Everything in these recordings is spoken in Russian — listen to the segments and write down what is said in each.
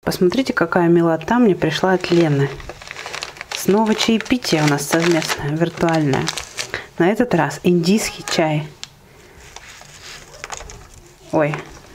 Посмотрите, какая милота мне пришла от Лены. Снова чаепитие у нас совместное, виртуальное. На этот раз индийский чай. Ой,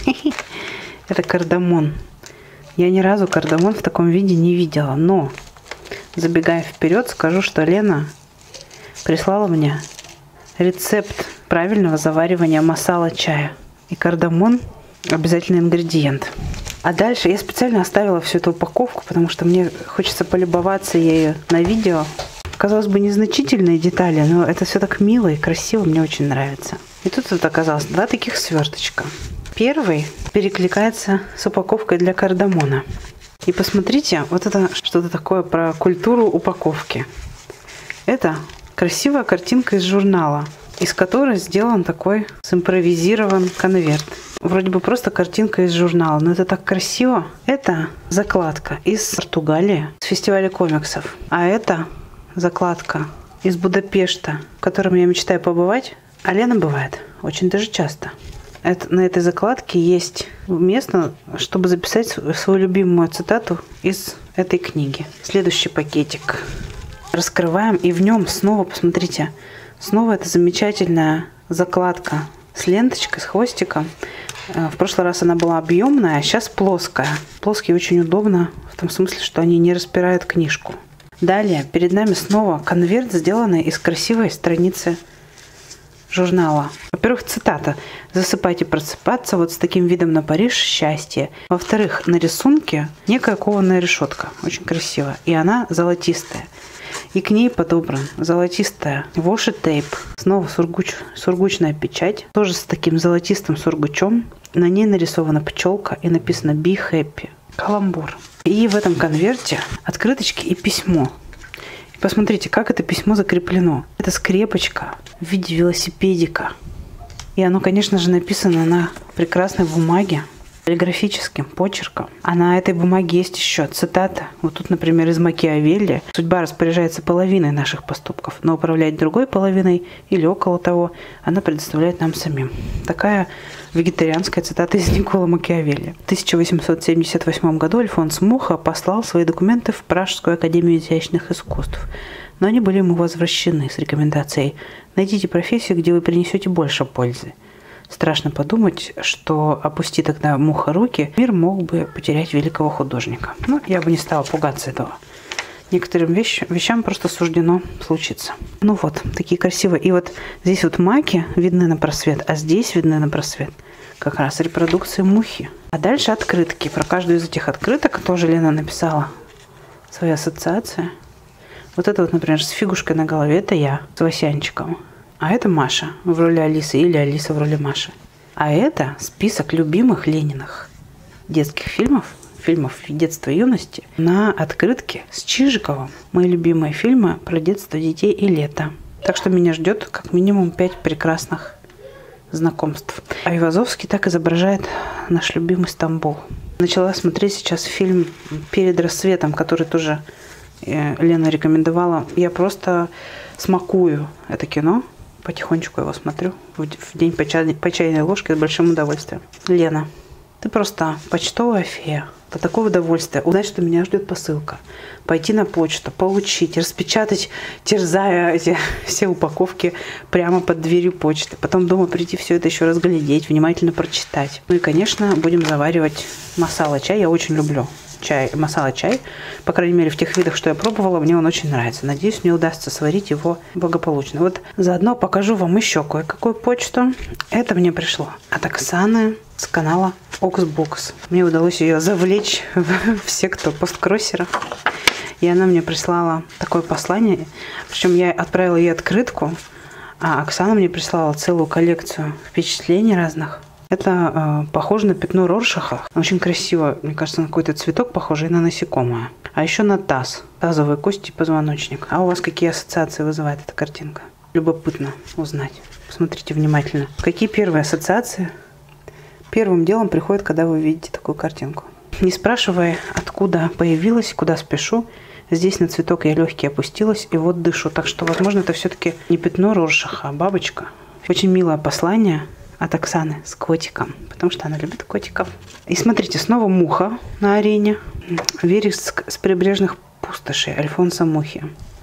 это кардамон. Я ни разу кардамон в таком виде не видела, но, забегая вперед, скажу, что Лена прислала мне рецепт правильного заваривания масала чая. И кардамон обязательный ингредиент. А дальше я специально оставила всю эту упаковку, потому что мне хочется полюбоваться ею на видео. Казалось бы, незначительные детали, но это все так мило и красиво, мне очень нравится. И тут вот оказалось два таких сверточка. Первый перекликается с упаковкой для кардамона. И посмотрите, вот это что-то такое про культуру упаковки. Это красивая картинка из журнала, из которой сделан такой симпровизирован конверт. Вроде бы просто картинка из журнала, но это так красиво. Это закладка из Португалии, с фестиваля комиксов. А это закладка из Будапешта, в котором я мечтаю побывать. А Лена бывает очень даже часто. На этой закладке есть место, чтобы записать свою любимую цитату из этой книги. Следующий пакетик. Раскрываем, и в нем снова, посмотрите, снова эта замечательная закладка с ленточкой, с хвостиком. В прошлый раз она была объемная, а сейчас плоская. Плоские очень удобно, в том смысле, что они не распирают книжку. Далее перед нами снова конверт, сделанный из красивой страницы журнала. Во-первых, цитата: «Засыпать и просыпаться вот с таким видом на Париж — счастье». Во-вторых, на рисунке некая кованая решетка, очень красивая, и она золотистая. И к ней подобран золотистая washi-тейп. Снова сургучная печать, тоже с таким золотистым сургучом. На ней нарисована пчелка и написано «Be happy». Каламбур. И в этом конверте открыточки и письмо. И посмотрите, как это письмо закреплено. Это скрепочка в виде велосипедика. И оно, конечно же, написано на прекрасной бумаге, каллиграфическим почерком. А на этой бумаге есть еще цитата. Вот тут, например, из Макиавелли: «Судьба распоряжается половиной наших поступков, но управлять другой половиной или около того она предоставляет нам самим». Такая вегетарианская цитата из Никколо Макиавелли. В 1878 году Альфонс Муха послал свои документы в Пражскую академию изящных искусств, но они были ему возвращены с рекомендацией: «Найдите профессию, где вы принесете больше пользы». Страшно подумать, что, опусти тогда Муха руки, мир мог бы потерять великого художника. Но я бы не стала пугаться этого. Некоторым вещам просто суждено случиться. Ну вот, такие красивые. И вот здесь вот маки видны на просвет, а здесь видны на просвет как раз репродукции мухи. А дальше открытки. Про каждую из этих открыток тоже Лена написала свои ассоциации. Вот это вот, например, с фигушкой на голове — это я, с Васянчиком. А это Маша в роли Алисы или Алиса в роли Маши. А это список любимых Лениных детских фильмов детства и юности на открытке с Чижиковым. Мои любимые фильмы про детство, детей и лето. Так что меня ждет как минимум 5 прекрасных знакомств. А Айвазовский так изображает наш любимый Стамбул. Начала смотреть сейчас фильм «Перед рассветом», который тоже Лена рекомендовала. Я просто смакую это кино. Потихонечку его смотрю в день по чайной ложке с большим удовольствием. Лена, ты просто почтовая фея. Это такое удовольствие узнать, что меня ждет посылка. Пойти на почту, получить, распечатать, терзая эти все упаковки прямо под дверью почты. Потом дома прийти все это еще разглядеть, внимательно прочитать. Ну и, конечно, будем заваривать масала-чай. Я очень люблю масала-чай. По крайней мере, в тех видах, что я пробовала, мне он очень нравится. Надеюсь, мне удастся сварить его благополучно. Вот заодно покажу вам еще кое-какую почту. Это мне пришло от Оксаны с канала Oxbox. Мне удалось ее завлечь в секту посткроссеров. И она мне прислала такое послание. Причем я отправила ей открытку, а Оксана мне прислала целую коллекцию впечатлений разных. Это похоже на пятно Роршаха. Очень красиво. Мне кажется, на какой-то цветок похожий, на насекомое. А еще на таз. Тазовые кости и позвоночник. А у вас какие ассоциации вызывает эта картинка? Любопытно узнать. Посмотрите внимательно. Какие первые ассоциации первым делом приходят, когда вы видите такую картинку? Не спрашивая, откуда появилась, куда спешу. Здесь на цветок я легкий опустилась и вот дышу. Так что, возможно, это все-таки не пятно Роршаха, а бабочка. Очень милое послание от Оксаны с котиком, потому что она любит котиков. И смотрите, снова муха на арене. Вереск с прибрежных пустошей Альфонса Мухи.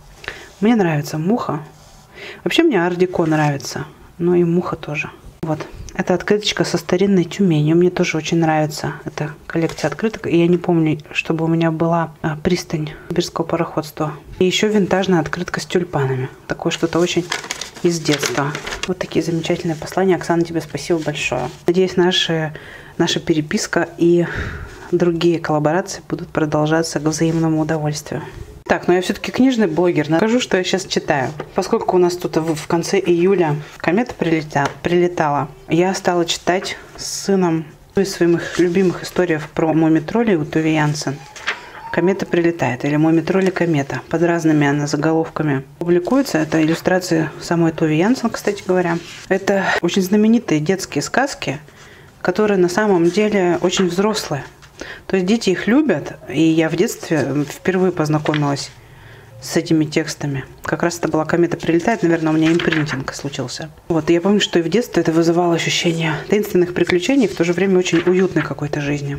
Мне нравится муха. Вообще мне ар-деко нравится, но и муха тоже. Вот. Это открыточка со старинной Тюменью. Мне тоже очень нравится. Это коллекция открыток. И я не помню, чтобы у меня была пристань сибирского пароходства. И еще винтажная открытка с тюльпанами. Такое что-то очень из детства. Вот такие замечательные послания. Оксана, тебе спасибо большое. Надеюсь, наша переписка и другие коллаборации будут продолжаться к взаимному удовольствию. Так, но я все-таки книжный блогер. Скажу, что я сейчас читаю. Поскольку у нас тут в конце июля комета прилетала, я стала читать с сыном из своих любимых историй про мумий-троллей у Туве Янсен. «Комета прилетает» или «Мумий-тролль и комета». Под разными она заголовками публикуется. Это иллюстрации самой Туве Янсен, кстати говоря. Это очень знаменитые детские сказки, которые на самом деле очень взрослые. То есть дети их любят, и я в детстве впервые познакомилась с этими текстами. Как раз это была «Комета прилетает», наверное, у меня импринтинг случился. Вот, и я помню, что и в детстве это вызывало ощущение таинственных приключений, в то же время очень уютной какой-то жизни.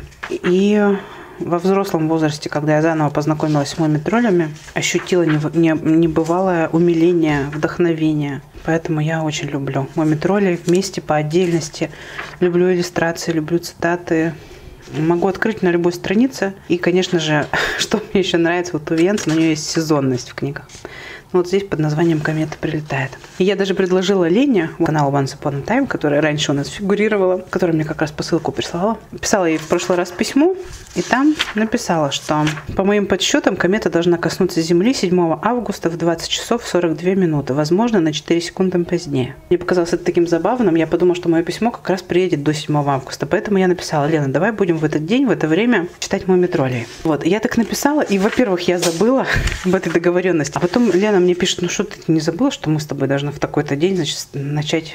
И во взрослом возрасте, когда я заново познакомилась с мумий-троллями, ощутила небывалое умиление, вдохновение. Поэтому я очень люблю мумий-троллей вместе, по отдельности. Люблю иллюстрации, люблю цитаты. Могу открыть на любой странице. И, конечно же, что мне еще нравится, вот у Янсен, у нее есть сезонность в книгах. Вот здесь под названием «Комета прилетает». И я даже предложила Лене, канал Once Upon a Time, которая раньше у нас фигурировала, которая мне как раз посылку прислала. Писала ей в прошлый раз письмо, и там написала, что по моим подсчетам комета должна коснуться Земли 7 августа в 20 часов 42 минуты, возможно, на 4 секунды позднее. Мне показалось это таким забавным, я подумала, что мое письмо как раз приедет до 7 августа, поэтому я написала: Лена, давай будем в этот день, в это время читать мумий-троллей. Вот, я так написала, и, во-первых, я забыла об этой договоренности, а потом Лена мне пишет: ну что ты не забыла, что мы с тобой должны в такой-то день, значит, начать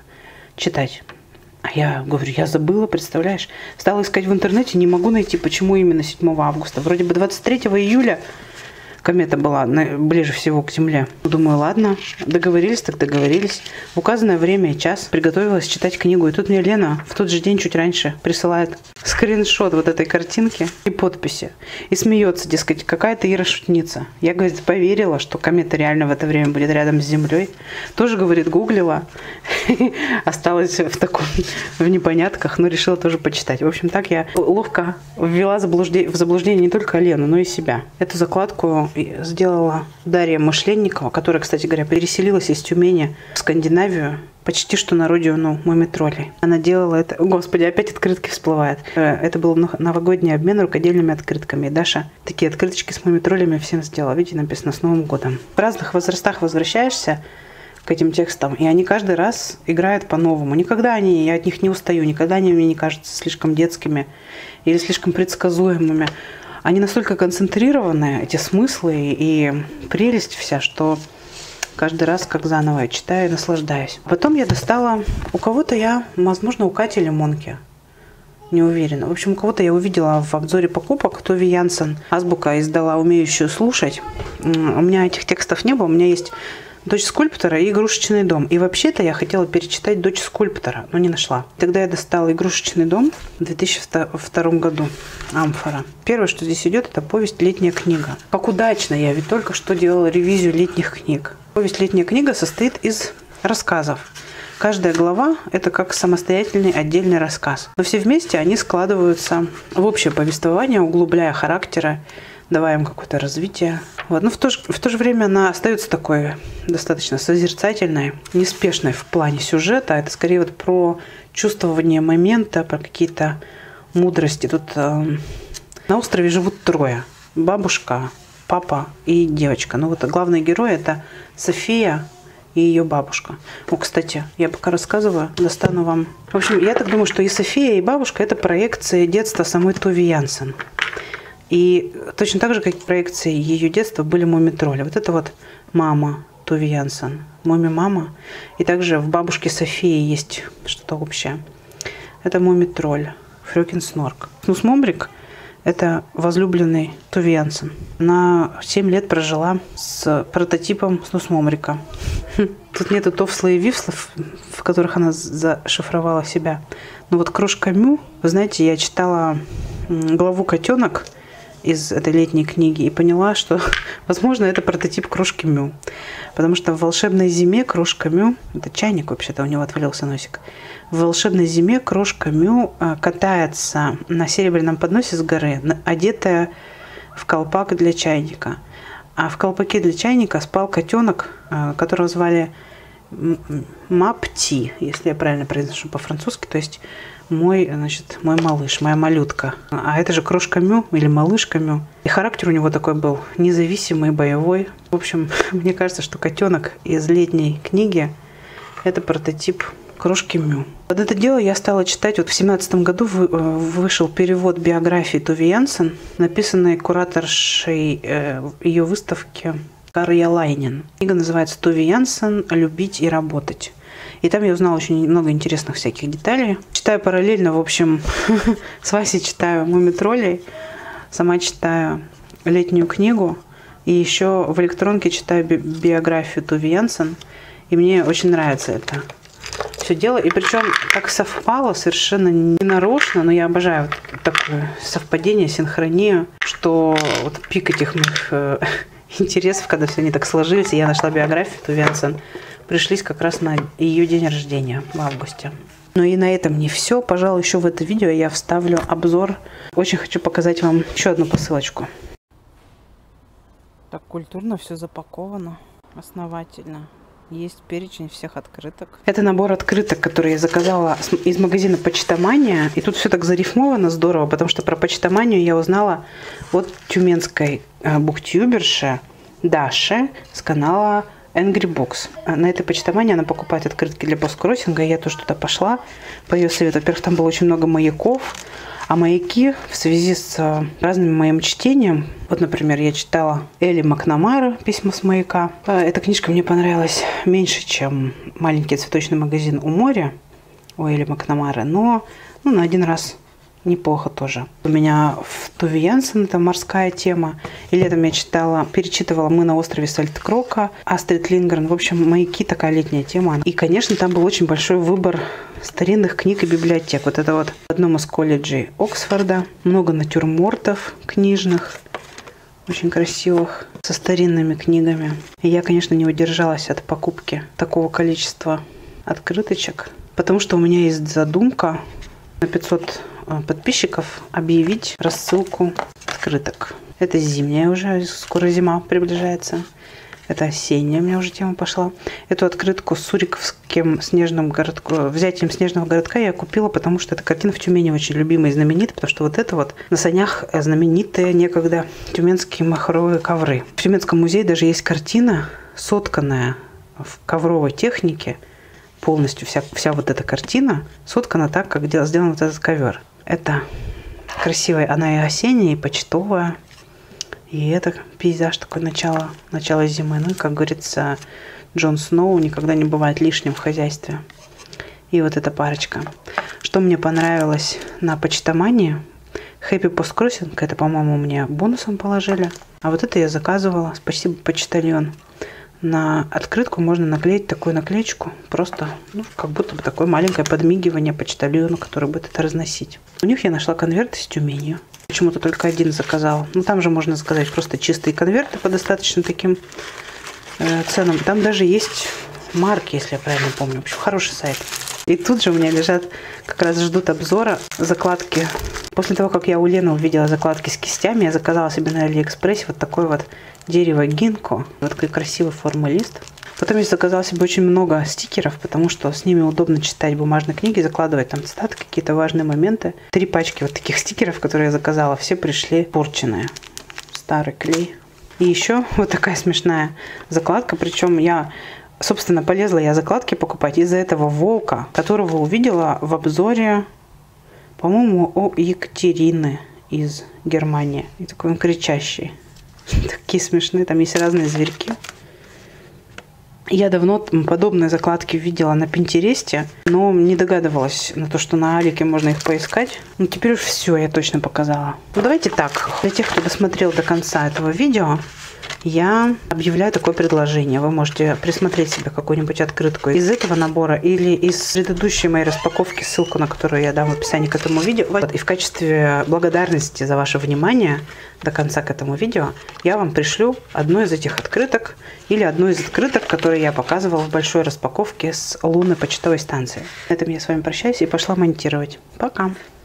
читать? А я говорю: я забыла, представляешь? Стала искать в интернете, не могу найти, почему именно 7 августа. Вроде бы 23 июля комета была ближе всего к Земле. Думаю, ладно, договорились так договорились. В указанное время и час приготовилась читать книгу. И тут мне Лена в тот же день, чуть раньше, присылает скриншот вот этой картинки и подписи. И смеется, дескать, какая ты Ира-шутница. Я, говорит, поверила, что комета реально в это время будет рядом с Землей. Тоже, говорит, гуглила. Осталась в непонятках, но решила тоже почитать. В общем, так я ловко ввела в заблуждение не только Лену, но и себя. Эту закладку сделала Дарья Мышленникова, которая, кстати говоря, переселилась из Тюмени в Скандинавию, почти что на родину мумий-троллей. Она делала это... Господи, опять открытки всплывают. Это был новогодний обмен рукодельными открытками. И Даша такие открыточки с мумий-троллями всем сделала. Видите, написано «С Новым годом». В разных возрастах возвращаешься к этим текстам, и они каждый раз играют по-новому. Никогда я от них не устаю, никогда они мне не кажутся слишком детскими или слишком предсказуемыми. Они настолько концентрированы, эти смыслы и прелесть вся, что каждый раз как заново я читаю и наслаждаюсь. Потом я достала, у кого-то возможно, у Кати или Монки, не уверена. В общем, у кого-то я увидела в обзоре покупок, Туве Янсен Азбука издала «Умеющую слушать». У меня этих текстов не было, у меня есть «Дочь скульптора» и «Игрушечный дом». И вообще-то я хотела перечитать «Дочь скульптора», но не нашла. Тогда я достала «Игрушечный дом» в 2002 году, амфора. Первое, что здесь идет, это повесть «Летняя книга». Как удачно, я ведь только что делала ревизию летних книг. Повесть «Летняя книга» состоит из рассказов. Каждая глава – это как самостоятельный отдельный рассказ. Но все вместе они складываются в общее повествование, углубляя характеры, давая им какое-то развитие. Вот. Но в то же время она остается такой достаточно созерцательной, неспешной в плане сюжета. Это скорее вот про чувствование момента, про какие-то мудрости. Тут на острове живут трое. Бабушка, папа и девочка. Ну вот главный герой – это София и ее бабушка. Кстати, я пока рассказываю, достану вам. В общем, я так думаю, что и София, и бабушка – это проекции детства самой Туве Янсен. И точно так же, как и проекции ее детства, были мумий-тролли. Вот это вот мама Туве Янсен, муми-мама. И также в бабушке Софии есть что-то общее. Это мумий-тролль, Фрёкин Снорк. Снус Момрик – это возлюбленный Туве Янсен. Она 7 лет прожила с прототипом Снус Момрика. Тут нету Тофсла и Вифсла в которых она зашифровала себя. Но вот «Крошка Мю», вы знаете, я читала главу «Котенок» из этой летней книги и поняла, что, возможно, это прототип «Крошки Мю». Потому что в «Волшебной зиме» Крошка Мю, это чайник вообще-то, у него отвалился носик. В «Волшебной зиме» Крошка Мю катается на серебряном подносе с горы, одетая в колпак для чайника. А в колпаке для чайника спал котенок, которого звали Мапти, если я правильно произношу по-французски, то есть мой малыш, моя малютка. А это же Крошка Мю или малышка Мю. И характер у него такой был независимый, боевой. В общем, мне кажется, что котенок из летней книги – это прототип Крошки Мю. Вот это дело я стала читать. Вот в 2017 году вышел перевод биографии Туве Янсен, написанной кураторшей ее выставки Карья Лайнен. Книга называется «Туве Янсен. Любить и работать». И там я узнала очень много интересных всяких деталей. Читаю параллельно, в общем, с Васей читаю «Мумитроллей», сама читаю летнюю книгу, и еще в электронке читаю биографию Туве Янсен, и мне очень нравится это все дело. И причем так совпало совершенно ненарочно, но я обожаю вот такое совпадение, синхронию, что вот пик этих моих интересов, когда все они так сложились, и я нашла биографию Туве Янсен, пришлись как раз на ее день рождения в августе. Ну и на этом не все. Пожалуй, еще в это видео я вставлю обзор. Очень хочу показать вам еще одну посылочку. Так культурно все запаковано, основательно. Есть перечень всех открыток. Это набор открыток, которые я заказала из магазина Почтомания. И тут все так зарифмовано здорово, потому что про Почтоманию я узнала от тюменской буктюберши Даши с канала Angry Box. На этой Почтомании она покупает открытки для посткроссинга, и я тоже туда пошла по ее совету. Во-первых, там было очень много маяков, а маяки в связи с разным моим чтением. Вот, например, я читала Элли Макнамара «Письма с маяка». Эта книжка мне понравилась меньше, чем «Маленький цветочный магазин у моря» у Элли Макнамары, но на один раз неплохо тоже. У меня в Туве Янсен это морская тема. И летом я перечитывала «Мы на острове Сальткрока», Астрид Линдгрен. В общем, маяки, такая летняя тема. И, конечно, там был очень большой выбор старинных книг и библиотек. Вот это вот в одном из колледжей Оксфорда. Много натюрмортов книжных, очень красивых, со старинными книгами. И я, конечно, не удержалась от покупки такого количества открыточек, потому что у меня есть задумка на 500 подписчиков объявить рассылку открыток. Это зимняя уже, скоро зима приближается. Это осенняя у меня уже тема пошла. Эту открытку с Суриковским снежным городком, взятием снежного городка я купила, потому что эта картина в Тюмени очень любимая и знаменита, потому что вот это вот на санях знаменитые некогда тюменские махровые ковры. В Тюменском музее даже есть картина, сотканная в ковровой технике, полностью вся вот эта картина соткана так, как сделан вот этот ковер. Это красивая, она и осенняя, и почтовая. И это пейзаж такой начало зимы. Ну и, как говорится, Джон Сноу никогда не бывает лишним в хозяйстве. И вот эта парочка. Что мне понравилось на Почтомании? Happy Post Crossing. Это, по-моему, мне бонусом положили. А вот это я заказывала. Спасибо, почтальон. На открытку можно наклеить такую наклеечку. Просто, как будто бы такое маленькое подмигивание почтальону, который будет это разносить. У них я нашла конверты с Тюменью. Почему-то только один заказала. Там же можно заказать просто чистые конверты по достаточно таким ценам. Там даже есть марки, если я правильно помню. В общем, хороший сайт. И тут же у меня лежат, как раз ждут обзора, закладки. После того, как я у Лены увидела закладки с кистями, я заказала себе на Алиэкспрессе вот такой вот дерево гинко. Вот такой красивой формы лист. Потом я заказала себе очень много стикеров, потому что с ними удобно читать бумажные книги, закладывать там цитаты, какие-то важные моменты. 3 пачки вот таких стикеров, которые я заказала, все пришли порченные. Старый клей. И еще вот такая смешная закладка. Причем собственно, полезла я закладки покупать из-за этого волка, которого увидела в обзоре, по-моему, у Екатерины из Германии. И такой он кричащий. Такие смешные, там есть разные зверьки. Я давно подобные закладки видела на Пинтересте, но не догадывалась на то, что на Алике можно их поискать. Ну, теперь уж все я точно показала. Ну, давайте так, для тех, кто досмотрел до конца этого видео, я объявляю такое предложение. Вы можете присмотреть себе какую-нибудь открытку из этого набора или из предыдущей моей распаковки, ссылку на которую я дам в описании к этому видео. И в качестве благодарности за ваше внимание до конца к этому видео я вам пришлю одну из этих открыток или одну из открыток, которые я показывала в большой распаковке с лунной почтовой станции. На этом я с вами прощаюсь и пошла монтировать. Пока!